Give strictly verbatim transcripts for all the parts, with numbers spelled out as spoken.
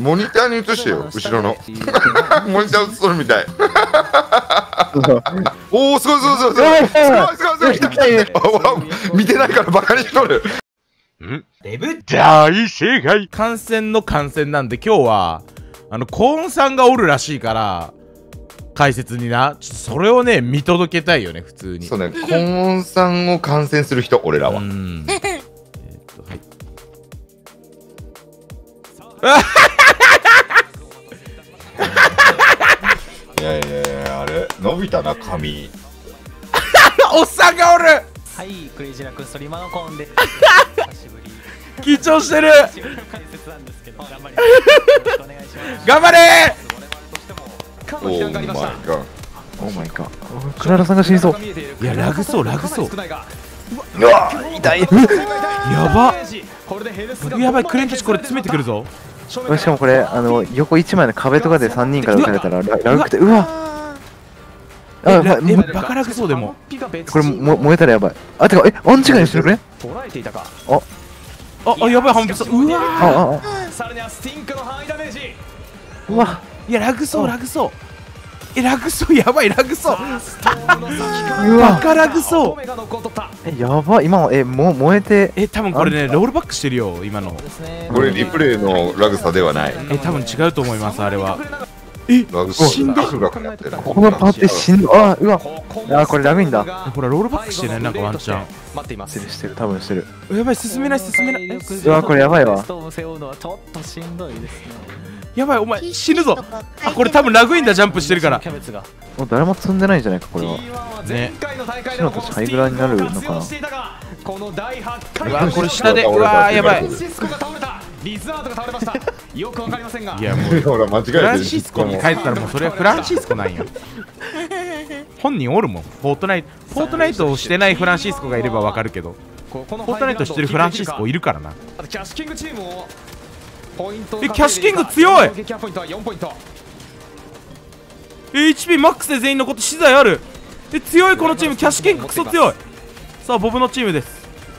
モニターに映してよ、後ろの。モニター映っとるみたい。おお、すごいすごいすごいすごいすごいすごいすごい、来た来た来た。見てないからバカにしとる。 んデブ大正解。感染の感染なんで今日はあのコーンさんがおるらしいから解説にな、ちょっとそれをね見届けたいよね普通に。 そうね、コーンさんを感染する人、俺らは。 うんえっとはいいやいやいや、あれ伸びたな髪。 おっさんがおる。 はい、クレイジーラクストリマのコーンで久しぶり。 緊張してる。 解説なんですけど、頑張ります。よろしくお願いします。 頑張れかの被弾がありました。 オーマイガー。クララさんが死にそう。 いやラグそうラグそう。 うわ痛い。 やばやばい、クレンたちこれ詰めてくるぞ。 しかもこれあの横一枚の壁とかでさんにんから撃たれたらラグくて、うわあ、えバカラグそうでもこれも燃えたらやばい。あ、てかえアンチガンにしてくれ。 捉えていたか。 ああやばい、半分そう。うわああさらにはスティンクの範囲ダメージ。 うわいやラグそうラグそう。えラグそう、やばいラグそう。 うわバカラグそう。 えやばい、今えも燃えて。 え多分これねロールバックしてるよ今の。 これリプレイのラグさではない。 え多分違うと思いますあれは。えラグしんどい。 ラグやってる。 このパーティーしんど。あうわあこれラグいんだ。 ほらロールバックしてないなんかワンチャン。 待っています。 してるしてる多分してる。 やばい進めない進めない。 うわこれやばいわ。 ストーム背負うのはちょっとしんどいですね。 やばいお前死ぬぞ。あこれ多分ラグいんだジャンプしてるから。 もう誰も積んでないんじゃないかこれは。 ね。 シノたちハイグラになるのかな。 うわこれ下でうわやばい。 リザードが倒れました。よくわかりませんが。 いやもうほら間違えてる。 フランシスコに帰ったらもうそれはフランシスコなんや。本人おるもん。フォートナイトフォートナイトをしてないフランシスコがいればわかるけど、フォートナイトしてるフランシスコいるからな。 キャッシュキングチームをポイント。 えキャッシュキング強い。 撃破ポイントはよんポイント。 え エイチピー マックスで全員残って資材ある。え強いこのチーム。キャッシュキングクソ強い。さあボブのチームです。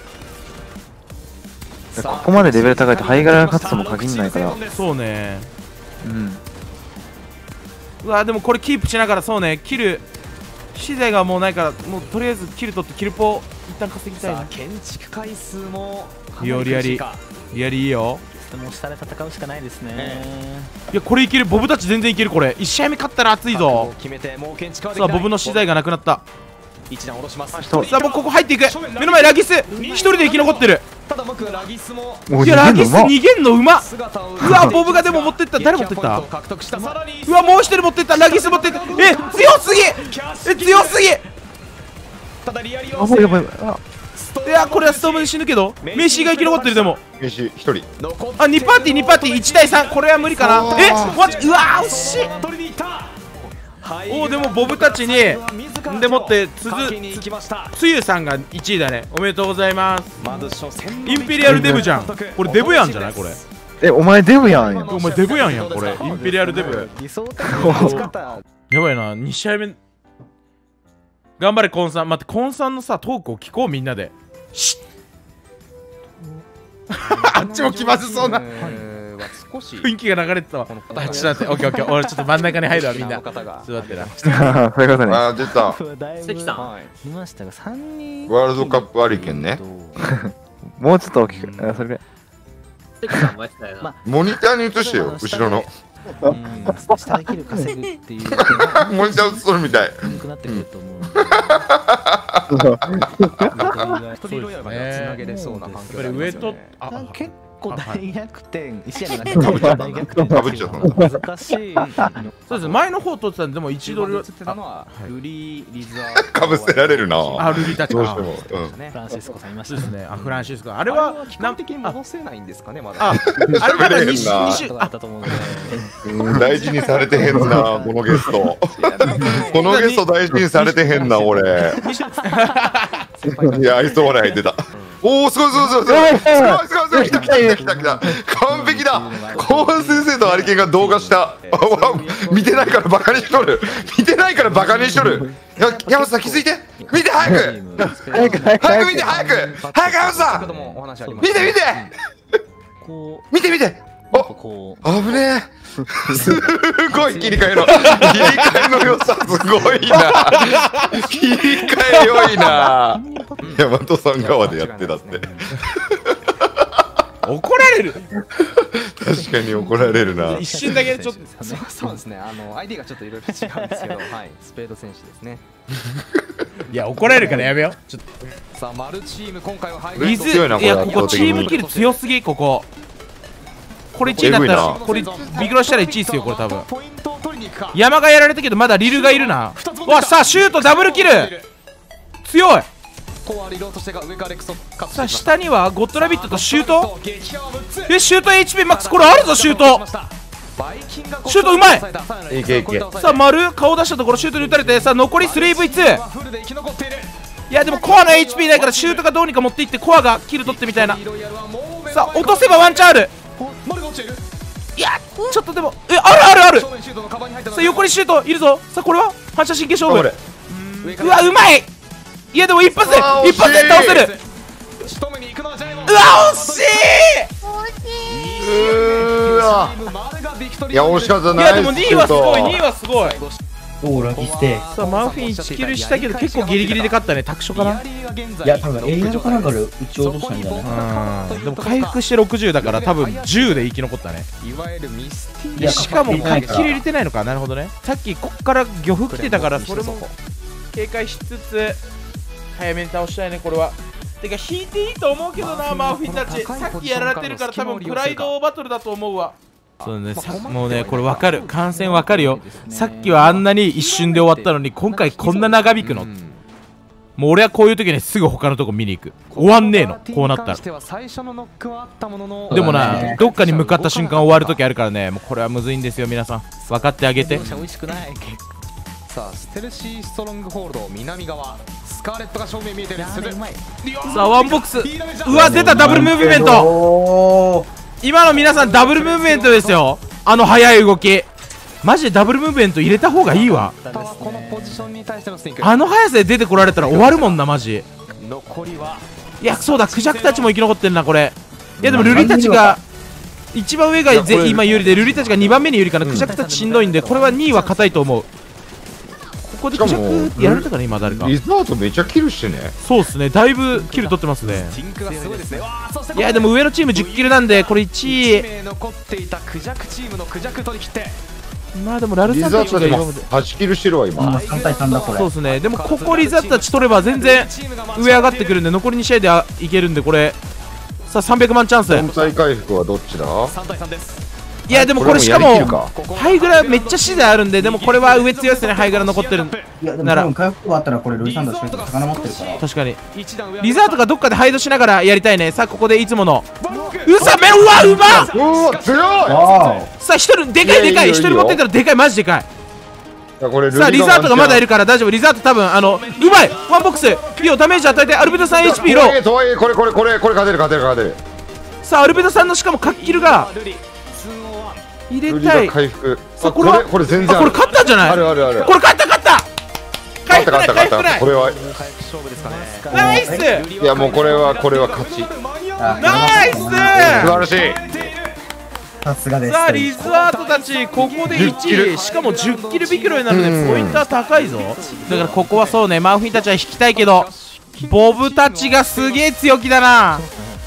ここまでレベル高いとハイグラが勝つとも限らないから。 そうね。 うんうわでもこれキープしながらそうねキル資材がもうないからもうとりあえずキル取ってキルポ一旦稼ぎたいな。 建築回数もリアリアリリアリいいよ。 もう下で戦うしかないですね。 いやこれいける。ボブたち全然いける。これいち試合目勝ったら熱いぞ。 決めてもう建築はさあボブの資材がなくなった。 一段下ろします。 さあ僕ここ入っていく。目の前ラギス一人で生き残ってる。 ただ僕ラギスもいやラギス逃げんのうまっ。うわボブがでも持ってった。誰持ってった。うわもう一人持ってった。ラギス持ってった。え強すぎえ強すぎ。 ただリアリあもうやばい。あいやこれはストームで死ぬけどメイシーが生き残ってる。でもメイシーひとり。 あにパーティーにパーティーいちたいさん。これは無理かな。えマジうわー惜しい。おおでもボブたちにでもってつづつゆさんがいちいだね。おめでとうございます。インペリアルデブじゃん。これデブやんじゃないこれ。 えお前デブやんや。 お前デブやんやんこれ。インペリアルデブやばいな。に試合目頑張れコンさん。待ってコンさんのさトークを聞こうみんなで。シッあっちも気まずそうな雰囲気が流れてたわ。あちょっと待ってオッケーオッケー。俺ちょっと真ん中に入るわみんな。ちょっと待ってな。 そういうことね。 あ出た。 関さんいましたがさんにんワールドカップありけんね。 もうちょっと大きく。あそれでモニターに映してよ後ろの。 下でキル稼ぐっていうモニター映っとるみたい。 なくなってくると思う。 そうですね。上とあ結構大逆転一試合になって大逆転かぶっちゃったの。 難しい。 そうです前の方取ってたんででも一度ルリリザーかぶせられるな。 あルリたちか。 どうしても。 フランシスコさんいましたそうですね。あフランシスコあれは基本的に戻せないんですかねまだ。 ああれまだに週あったと思うので大事にされてへんなこのゲスト。このゲスト大事にされてへんな俺。いや愛想笑い入ってた。おおすごいすごいすごいすごいすごいすごいすごい来た来た来た来た来た完璧だ。コーン先生とアリケンが動画した。見てないからバカにしとる。見てないからバカにしとる。山本さん気づいて見て早く早く早く見て早く早く山本さん見て見て見て見てやっぱこう危ねえ。すごい切り替えの切り替えの良さすごいな。切り替え良いな。大和さん側でやってたって。 怒られる。 確かに怒られるな。 一瞬だけちょっとそうですね、あの アイディー がちょっといろいろ違うんですけど、はい、スペード選手ですね。 いや怒られるからやめよう。ちょっとさあマルチーム今回はハイ水強いなこれいやここチームキル強すぎここ。これいちいだったらえぐいなこれビクロしたらいちいっすよこれ多分。 ポイントを取りに行くか。 山がやられたけどまだリルがいるな。わさあシュートダブルキル強い。 コアリローとしてが上からレクソカットさあ下にはゴッドラビットとシュート。えシュート エイチピー マックスこれあるぞシュート。シュートうまい。 いけいけさあ丸顔出したところシュートに打たれてさあ残り スリーブイツー。いやでもコアの エイチピー ないからシュートがどうにか持っていってコアがキル取ってみたいな。さあ落とせばワンチャンある。いやちょっとでもえあるあるある。さあ横にシュートいるぞ。さあこれは反射神経勝負。うわうまい。いやでも一発で一発で倒せる。うわ惜しうわいや惜しかったい。いな。 やでもにいはすごいにいはすごい。 オーラギステさあマンフィンいちキルしたけど結構ギリギリで勝ったね。拓所かな。 いや多分 エーアール かなんかで撃ち落としたんじゃないうんでも回復してろくじゅうだから多分じゅうで生き残ったね。 いやしかもかキル入れてないのか。なるほどね。さっきこっから漁夫来てたからそれも警戒しつつ早めに倒したいねこれは。てか引いていいと思うけどなマーフィンたち。さっきやられてるから多分プライドバトルだと思うわ。そうねさもうねこれ分かる観戦分かるよ。さっきはあんなに一瞬で終わったのに今回こんな長引くの。もう俺はこういう時にすぐ他のとこ見に行く。終わんねえのこうなったら。でもなどっかに向かった瞬間終わる時あるからね。もうこれはむずいんですよ皆さん分かってあげて。 さあステルシーストロングホールド南側スカーレットが正面見えてる。 さあワンボックスうわ出たダブルムーブメント。今の皆さんダブルムーブメントですよ。あの速い動きマジでダブルムーブメント入れた方がいいわ。あの速さで出てこられたら終わるもんなマジ。いやそうだクジャクたちも生き残ってるなこれ。いやでもルリたちが一番上がぜ今有利でルリたちがにばんめに有利かな。クジャクたちしんどいんでこれはにいは硬いと思う。ここでクジャクやられたかな今誰か。 リザートめっちゃキルしてね。 そうっすねだいぶキル取ってますね。いやでも上のチームじゅっキルなんでこれいちい。まあでもラルリさんたちがザートでも今まではちキルしてるわ今。 今さん対さんだこれ。 そうですね。でもここリザたち取れば全然上上がってくるんで残りに試合であいけるんでこれさあさんびゃくまんチャンス。 本体回復はどっちだ。 いやでもこれしかもこれもやりきるハイグラめっちゃ資材あるんででもこれは上強いですね。ハイグラ残ってるいやでもなら多分回復があったらこれロイサンダーしか魚持ってるから。 確かにリザートがどっかでハイドしながらやりたいね。さあここでいつものうさめうわうまっ。 うわ強い。 わさあ一人でかいでかい一人持ってたらでかいマジでかい。 これさあリザートがまだいるから大丈夫。リザート多分あのうまいワンボックスいいよダメージ与えてアルベドさん エイチピー ロー。 とはいえこれこれこれこれ勝てる勝てる勝てる。 さあアルベドさんのしかもカッキルが入れルリがたい。 回復。 さあこれはこれ全然あこれ勝ったんじゃない。 あるあるある。 これ勝った勝った回復ない勝った回復ない勝ったこれはナイスいやもうこれはこれは勝ち。 ナイス素晴らしい。 さすがです。 さあリザートたちここでいちいしかもじゅっキルビキロになるのでポイントは高いぞ。だからここはそうねマウフィンたちは引きたいけどボブたちがすげえ強気だな。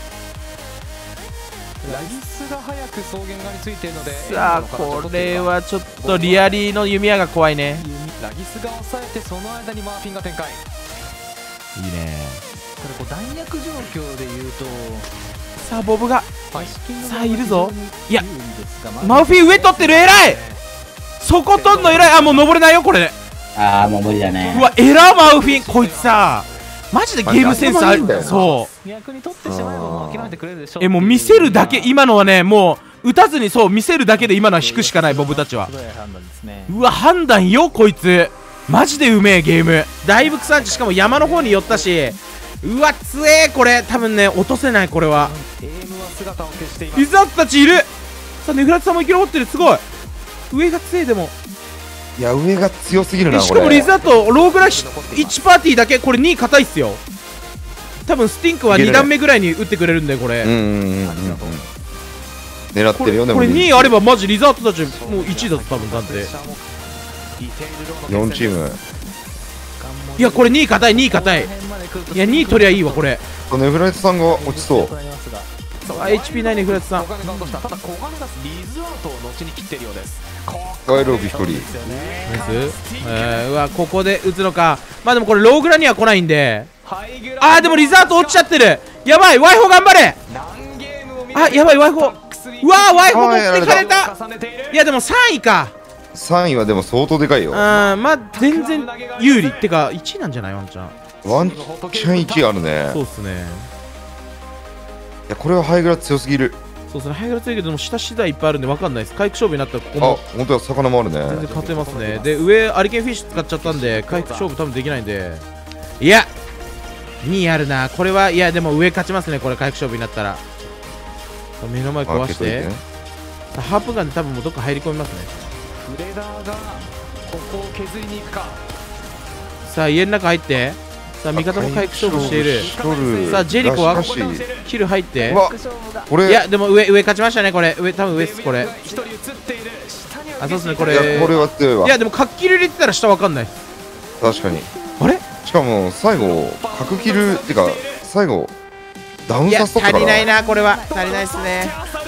さあこれはちょっとリアリーの弓矢が怖いね。 ラギスが抑えてその間にマーフィンが展開。 いいね。 これこう弾薬状況でいうとさあボブがささあいるぞ。いやマウフィン上取ってる偉い。そこ取んの偉い。あもう登れないよこれ。 ああもう無理だね。 うわエラーマウフィンこいつさマジでゲームセンスある。そう逆に取ってしまえばもう諦めてくれるでしょ。 えもう見せるだけ今のはねもう打たずにそう見せるだけで今のは引くしかないボブたちは。うわ判断よこいつマジでうめえゲーム。だいぶ草んちしかも山の方に寄ったしうわ強えこれ多分ね落とせないこれは。リザートたちいる。さあネフラツさんも生き残ってるすごい。上が強いでもいや上が強すぎるな。 しかもリザートローグラいちパーティーだけこれにい硬いっすよ。多分スティンクはに段目ぐらいに打ってくれるんでこれ。 狙ってるよ。でもこれにいあればマジリザートたちもういちいだと多分なんで。 よんチーム。 いやこれにい硬いにい硬い。いやにい取りゃいいわこれ。 ネフライトさんが落ちそう。 あ エイチピー ないねフラッツさん。 ただ小金がリズアウトを後に切ってるようです。 ガイロービ一人。 ナイス。えー、うわここで打つのか。まあでもこれローグラには来ないんで。あーでもリザート落ちちゃってる。やばいワイホ頑張れ。あやばいワイホ。うわーワイホ持ってかれた。いやでもさんいか。 さんいはでも相当でかいよ。 あーまあ全然有利ってかいちいなんじゃないワンちゃん。 ワンチャンいちいあるね。 そうっすね。 いやこれはハイグラ強すぎる。 そうですねハイグラ強いけどでも下次第いっぱいあるんで分かんないです。回復勝負になったらここあも本当は魚もあるね。 全然勝てますね。で上アリケンフィッシュ使っちゃったんで回復勝負多分できないんで。いやにいあるなこれは。いやでも上勝ちますねこれ回復勝負になったら。目の前壊して、ね、ハープガンで多分もうどっか入り込みますね。 フレダーがここを削りに行くか。 さあ家の中入って。さあ味方も回復勝負している。さあジェリコはキル入って。 これいやでも上上勝ちましたねこれ。上多分上っすこれ。あそうですねこれ。 いやこれは強いわ。 いやでも角キル入れてたら下わかんない。 確かに。 あれしかも最後角キルってか最後ダウンいやさせたから。 足りないなこれは。足りないっすね。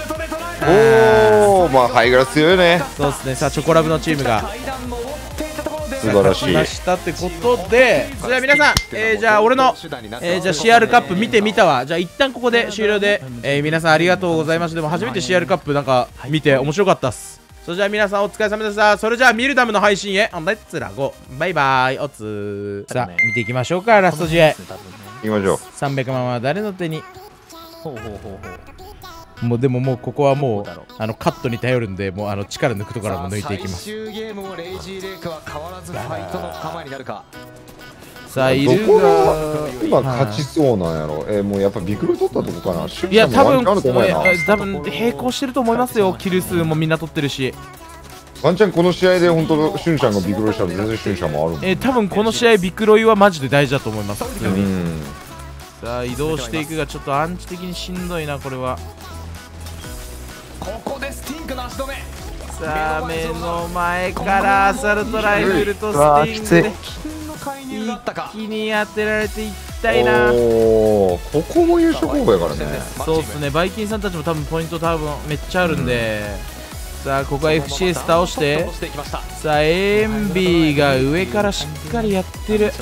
おおまあハイグラ強いね。 そうですね。さあチョコラブのチームが素晴らしいましたってことで、じゃあ皆さん、えー、じゃあ俺の、えー、じゃあ シーアール カップ見てみたわ。じゃあ一旦ここで終了で、えー、皆さんありがとうございました。でも初めて シーアール カップなんか見て面白かったっす。それじゃあ皆さんお疲れ様でした。それじゃあミルダムの配信へレッツラゴーバイバイおつー。さあ見ていきましょうか。ラスト試合行きましょう。 さんびゃくまんは誰の手に。 ほうほうほうほう。 もうでももうここはもうあのカットに頼るんで、もうあの力抜くところも抜いていきます。 最終ゲームもレイジーレイクは変わらずファイトの構えになるか。 さあいるどこがが今勝ちそうなんやろ。えー、もうやっぱビクロ取ったとこかな。 いや多分ワンチャンあると思うよな。 多分並行してると思いますよ。キル数もみんな取ってるし。 ワンチャンこの試合で本当シュンシャンがビクロしたら全然シュンシャンもあるもん。 えー、多分この試合ビクロイはマジで大事だと思います普通に。 うん。 さあ移動していくがちょっとアンチ的にしんどいなこれは。 ここでスティンクの足止め。 さあ目の前からアサルトライフルとスティングで一気に当てられていったいな。 おー、ここも優勝候補やからね。 そうっすね。バイキンさんたちも多分ポイント多分めっちゃあるんで、うん、さあここは エフシーエス 倒して、さあエンビーが上からしっかりやってる。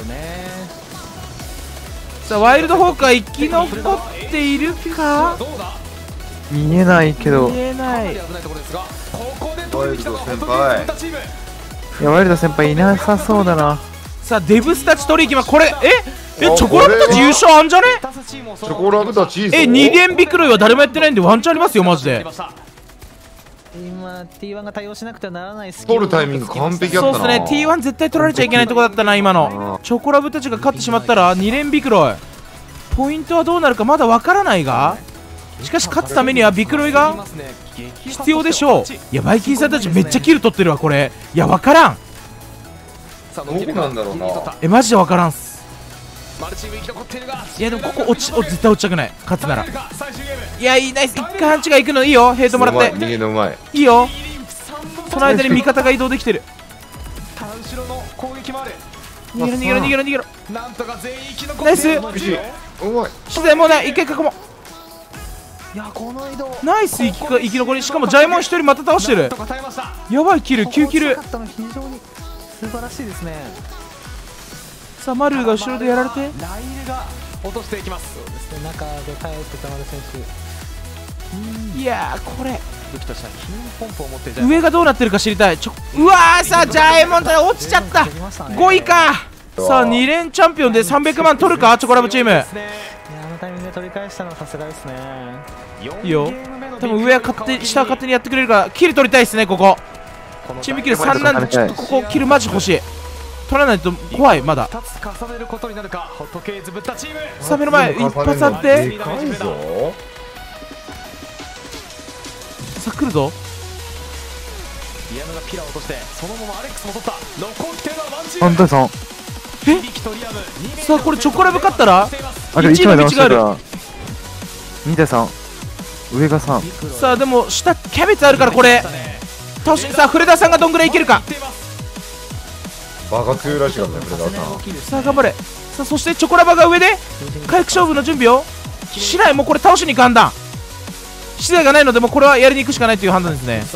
さあワイルドホークは生き残っているか。 見えないけど。 見えない。 ワイルド先輩。 いやワイルド先輩いなさそうだな。 さあデブスたち取り行きます。これええチョコラブたち優勝あんじゃね。 チョコラブたちいいぞ。 えに連ビクロイは誰もやってないんでワンチャンありますよマジで。 今 ティーワン が対応しなくてはならないスキル取るタイミング完璧やったな。 そうですね。 ティーワン 絶対取られちゃいけないとこだったな今の。チョコラブたちが勝ってしまったらに連ビクロイポイントはどうなるかまだわからないが、しかし勝つためにはビクロイが必要でしょう。いやバイキンさんたちめっちゃキル取ってるわこれ。いやわからん。 どこなんだろうな。 えマジでわからんっす。いやでもここ落ちお絶対落ちたくない。勝つなら。いやいいナイス。一回半地が行くのいいよ。ヘイトもらって。 逃げのうまい。 いいよ。その間に味方が移動できてる。逃げろ逃げろ逃げろ逃げろ。ナイス。 うまい。 自然もない。一回囲もう。 いやこの移動ナイス生きか生き残り。しかもジャイモン一人また倒してる。やばいキルきゅうキル。 非常に素晴らしいですね。 さあマルーが後ろでやられてライルが落としていきます。 そうですね。中で耐えてた丸選手。 いやーこれ武器としては金ポンプを持って上がどうなってるか知りたい。ちょうわーさあジャイモント落ちちゃった。ごいか。さあに連チャンピオンでさんびゃくまん取るかチョコラブチーム。 いやあのタイミングで取り返したのはさすがですね。 いいよ。多分上は勝手下は勝手にやってくれるからキル取りたいですね。ここチームキルさんなんでちょっとここキルマジ欲しい。取らないと怖いまだ。 ふたつ重ねることになるか。ホットケーズぶったチーム。 さあ目の前一発あって。 でかいぞ。 さあ来るぞ。 リアムがピラーを落としてそのままアレックスも取った。残っているのはワンチーム。 本当にそう。 えさあこれチョコラブ勝ったらあ、でもいちまい騙したからに対さん。 上がさん。 さあでも下キャベツあるからこれ倒し。さあ古田さんがどんぐらいいけるか。 バカ強いらしいからね、フレダーさん。 さあ頑張れ。さあそしてチョコラバが上で回復勝負の準備をしない。もうこれ倒しに行く判断。資材がないのでもうこれはやりに行くしかないという判断ですね。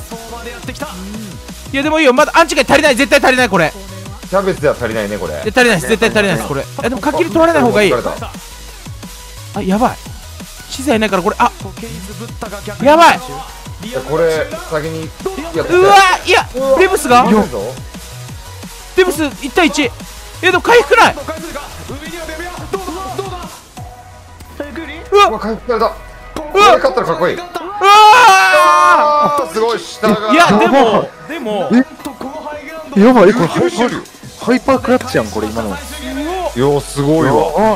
いやでもいいよ、まだアンチが足りない。絶対足りないこれ。 キャベツでは足りないね、これ。 で足りないです、絶対足りないですこれ。えでもかっきり取られない方がいい。あやばい、資材ないからこれ。あやばい、 これ先にやってうわいやデブスがデブスいち対いち。えでも回復ない。うわうわ、回復された。 うわこれ勝ったらかっこいい。 うわあーすごい、下が。 いやでもでもやばい、これハイパーハイパークラッチやん、これ今の。 いや、すごいわ。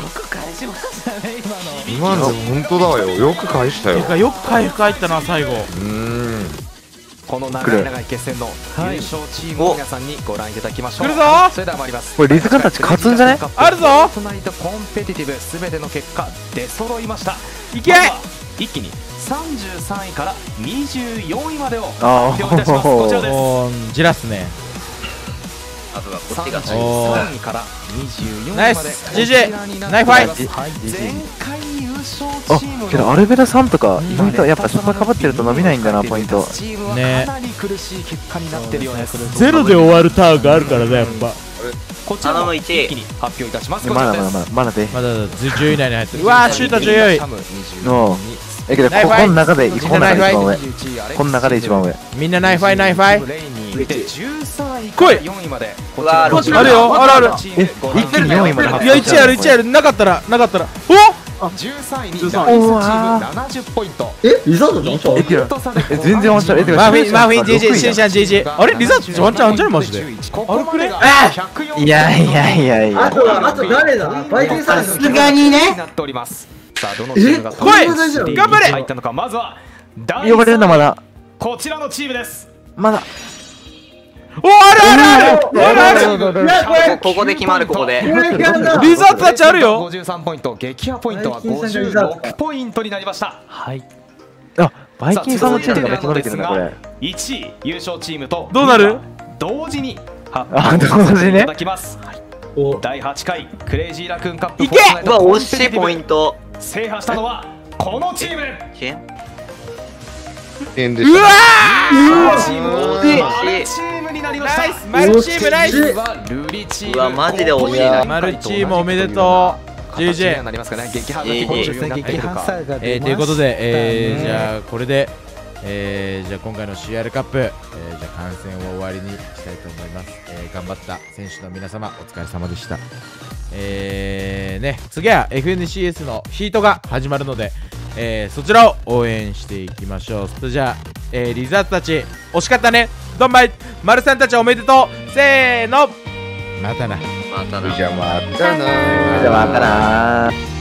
今の本当だよ、よく返したよ。 てかよく回復入ったな最後。 うーん。 この長い長い決戦の優勝チームの皆さんにご覧いただきましょう。 来るぞ。 それでは参ります。 これリズカンたち勝つんじゃね？ あるぞ。 トナイトコンペティティブすべての結果出揃いました。 いけ。 まずは一気にさんじゅうさんいからにじゅうよんいまでを発あ表いたします。こちらです。 おーじらすね。 さんじゅうさんいからにじゅうよんいまで。 ナイス ジージー ナイファイ。 前回優勝あチームのけどアルベラさんとか意外とやっぱそこかぶってると伸びないんだな、ポイント。 チームはかなり苦しい結果になってるようです。 ゼロで終わるターンがあるからねやっぱ。 こちらも一気に発表いたします。 まだまだまだまだで。 まだじゅう以内に入ってる。うわーシュートじゅうよんい。 のえけどここの中でこの中で一番上。この中で一番上。 みんなナイファイナイファイ。 来い。 うわこっちあるよ、あるある。 え一気によんいまで発いや表いちあるいちある。なかったらなかったらおじゅうさんいにダイスチームななじゅうポイント。 えリザードじゃんちゃうえけどえ全然ワンチャンえてかマフィンマフィン ジェージェー シンシャン ジェージェー。あれリザートワンチャンあんじゃねマジで。あるくね。 あいやいやいやいやあとあと誰だバイキンさんさすがにねなっております。さあどのチームが来い頑張れ入ったのか。まずは第呼ばれるのまだこちらのチームです。 まだおあるあるあるあるある。 ここで決まる、ここで。 リザートたちあるよ。 ごじゅうさんポイント、撃破ポイントはごじゅうろくポイントになりました。はい。 あバイキンさんのチームがめっちゃ伸びてるなこれ。 いちい優勝チームとどうなる同時に発あ表同時ねいただきます。だいはちかいクレイジーラクーンカップいけうわ、惜しいポイント。 制覇したのはこのチーム。 変でうわチームは惜しいマルチームになりましたナイスマルチームナイス。 ルリチームうわマジで惜しいなマルチームおめでとう ジェージェー。 なりますかね。撃破がジェージェー結構重要になってくるか。 えー、ということで、えー、じゃあこれで、えー、じゃあ今回の シーアール カップ、えー、じゃあ観戦を終わりにしたいと思います。えー、頑張った選手の皆様お疲れ様でした。えー、ね次は エフエヌシーエス のヒートが始まるので、えー、そちらを応援していきましょう。それじゃあ、えー、リザートたち惜しかったね。ドンバイマルさんたちおめでとう。せーのまたな。 またな。 じゃあまたな。 じゃあまたなー。